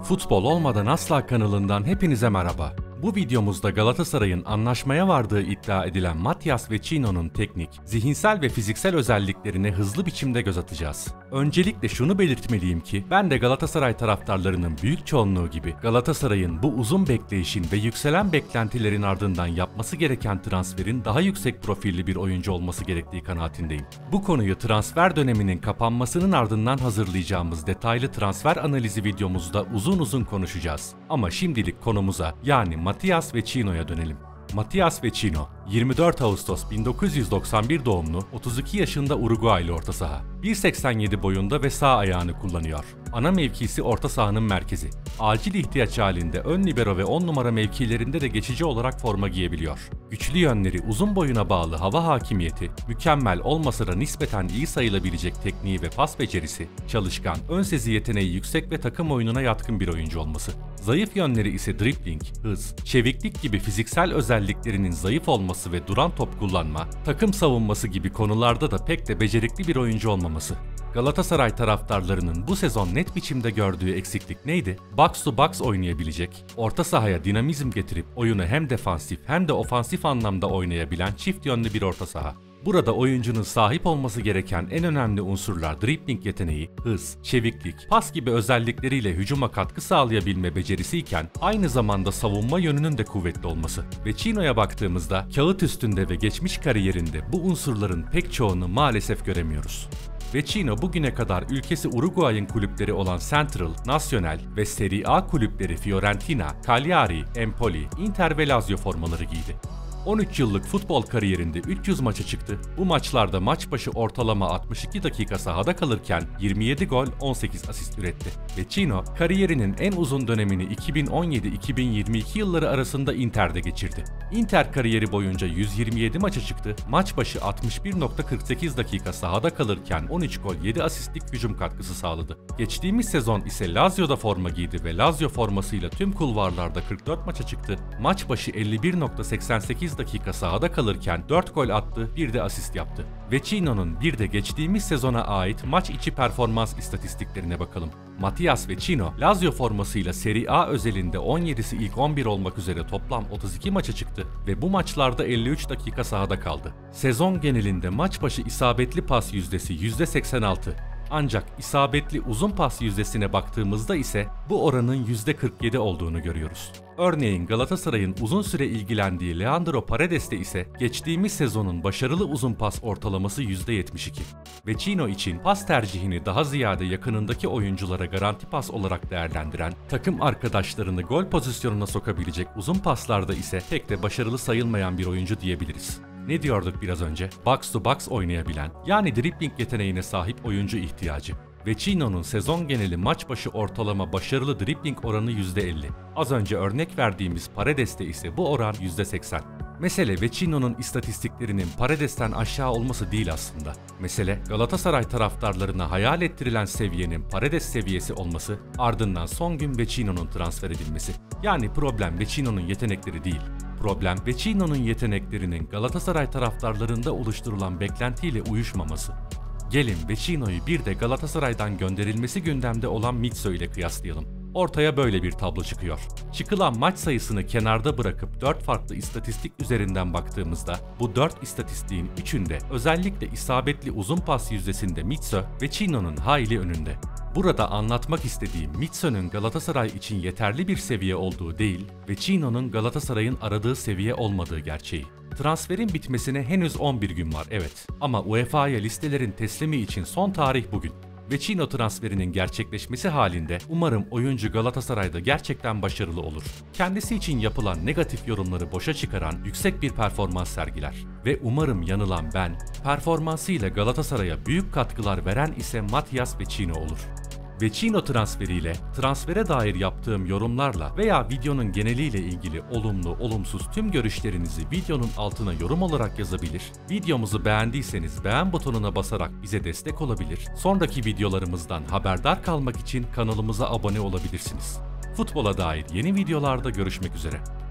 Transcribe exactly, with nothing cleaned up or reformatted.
Futbol olmadan asla kanalından hepinize merhaba. Bu videomuzda Galatasaray'ın anlaşmaya vardığı iddia edilen Matías Vecino'nun teknik, zihinsel ve fiziksel özelliklerine hızlı biçimde göz atacağız. Öncelikle şunu belirtmeliyim ki ben de Galatasaray taraftarlarının büyük çoğunluğu gibi Galatasaray'ın bu uzun bekleyişin ve yükselen beklentilerin ardından yapması gereken transferin daha yüksek profilli bir oyuncu olması gerektiği kanaatindeyim. Bu konuyu transfer döneminin kapanmasının ardından hazırlayacağımız detaylı transfer analizi videomuzda uzun uzun konuşacağız. Ama şimdilik konumuza, yani Matías Vecino'ya dönelim. Matías Vecino, yirmi dört Ağustos bin dokuz yüz doksan bir doğumlu, otuz iki yaşında Uruguaylı orta saha. bir seksen yedi boyunda ve sağ ayağını kullanıyor. Ana mevkisi orta sahanın merkezi. Acil ihtiyaç halinde ön libero ve on numara mevkilerinde de geçici olarak forma giyebiliyor. Güçlü yönleri uzun boyuna bağlı hava hakimiyeti, mükemmel olmasa da nispeten iyi sayılabilecek tekniği ve pas becerisi, çalışkan, ön sezi yeteneği yüksek ve takım oyununa yatkın bir oyuncu olması. Zayıf yönleri ise dribbling, hız, çeviklik gibi fiziksel özelliklerinin zayıf olması ve duran top kullanma, takım savunması gibi konularda da pek de becerikli bir oyuncu olmaması. Galatasaray taraftarlarının bu sezon net biçimde gördüğü eksiklik neydi? Box to box oynayabilecek, orta sahaya dinamizm getirip oyunu hem defansif hem de ofansif anlamda oynayabilen çift yönlü bir orta saha. Burada oyuncunun sahip olması gereken en önemli unsurlar dribbling yeteneği, hız, çeviklik, pas gibi özellikleriyle hücuma katkı sağlayabilme becerisi iken aynı zamanda savunma yönünün de kuvvetli olması. Vecino'ya baktığımızda kağıt üstünde ve geçmiş kariyerinde bu unsurların pek çoğunu maalesef göremiyoruz. Vecino bugüne kadar ülkesi Uruguay'ın kulüpleri olan Central, Nacional ve Serie A kulüpleri Fiorentina, Cagliari, Empoli, Inter ve Lazio formaları giydi. on üç yıllık futbol kariyerinde üç yüz maça çıktı. Bu maçlarda maç başı ortalama altmış iki dakika sahada kalırken yirmi yedi gol, on sekiz asist üretti. Vecino, kariyerinin en uzun dönemini iki bin on yedi iki bin yirmi iki yılları arasında Inter'de geçirdi. Inter kariyeri boyunca yüz yirmi yedi maça çıktı. Maç başı altmış bir nokta kırk sekiz dakika sahada kalırken on üç gol, yedi asistlik hücum katkısı sağladı. Geçtiğimiz sezon ise Lazio'da forma giydi ve Lazio formasıyla tüm kulvarlarda kırk dört maça çıktı. Maç başı elli bir nokta seksen sekiz dakika sahada kalırken dört gol attı, bir de asist yaptı. Vecino'nun bir de geçtiğimiz sezona ait maç içi performans istatistiklerine bakalım. Matías Vecino, Lazio formasıyla Serie A özelinde on yedisi ilk on bir olmak üzere toplam otuz iki maça çıktı ve bu maçlarda elli üç dakika sahada kaldı. Sezon genelinde maç başı isabetli pas yüzdesi yüzde seksen altı. Ancak isabetli uzun pas yüzdesine baktığımızda ise bu oranın yüzde kırk yedi olduğunu görüyoruz. Örneğin Galatasaray'ın uzun süre ilgilendiği Leandro Paredes'te ise geçtiğimiz sezonun başarılı uzun pas ortalaması yüzde yetmiş iki. Vecino için pas tercihini daha ziyade yakınındaki oyunculara garanti pas olarak değerlendiren, takım arkadaşlarını gol pozisyonuna sokabilecek uzun paslarda ise pek de başarılı sayılmayan bir oyuncu diyebiliriz. Ne diyorduk biraz önce? Box to box oynayabilen, yani dribbling yeteneğine sahip oyuncu ihtiyacı. Vecino'nun sezon geneli maç başı ortalama başarılı dribbling oranı yüzde elli. Az önce örnek verdiğimiz Paredes'te ise bu oran yüzde seksen. Mesele Vecino'nun istatistiklerinin Paredes'ten aşağı olması değil aslında. Mesele Galatasaray taraftarlarına hayal ettirilen seviyenin Paredes seviyesi olması, ardından son gün Vecino'nun transfer edilmesi. Yani problem Vecino'nun yetenekleri değil. Problem Vecino'nun yeteneklerinin Galatasaray taraftarlarında oluşturulan beklentiyle uyuşmaması. Gelin Vecino'yu bir de Galatasaray'dan gönderilmesi gündemde olan Mitso ile kıyaslayalım. Ortaya böyle bir tablo çıkıyor. Çıkılan maç sayısını kenarda bırakıp dört farklı istatistik üzerinden baktığımızda bu dört istatistiğin üçünde özellikle isabetli uzun pas yüzdesinde Mitso, Vecino'nun hayli önünde. Burada anlatmak istediğim Mitso'nun Galatasaray için yeterli bir seviye olduğu değil, Vecino'nun Galatasaray'ın aradığı seviye olmadığı gerçeği. Transferin bitmesine henüz on bir gün var, evet. Ama UEFA'ya listelerin teslimi için son tarih bugün. Vecino transferinin gerçekleşmesi halinde umarım oyuncu Galatasaray'da gerçekten başarılı olur. Kendisi için yapılan negatif yorumları boşa çıkaran yüksek bir performans sergiler. Ve umarım yanılan ben, performansıyla Galatasaray'a büyük katkılar veren ise Matías Vecino olur. Vecino transferiyle, transfere dair yaptığım yorumlarla veya videonun geneliyle ilgili olumlu, olumsuz tüm görüşlerinizi videonun altına yorum olarak yazabilir, videomuzu beğendiyseniz beğen butonuna basarak bize destek olabilir, sonraki videolarımızdan haberdar kalmak için kanalımıza abone olabilirsiniz. Futbola dair yeni videolarda görüşmek üzere.